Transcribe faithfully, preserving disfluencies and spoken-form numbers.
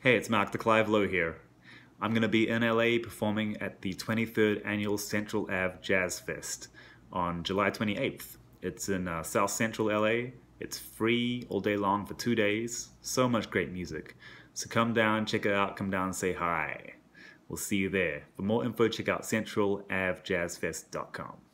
Hey, it's Mark the Clive Lowe here. I'm going to be in L A performing at the twenty-third Annual Central Ave Jazz Fest on July twenty-eighth. It's in uh, South Central L A. It's free all day long for two days. So much great music. So come down, check it out, come down and say hi. We'll see you there. For more info, check out central ave jazz fest dot com.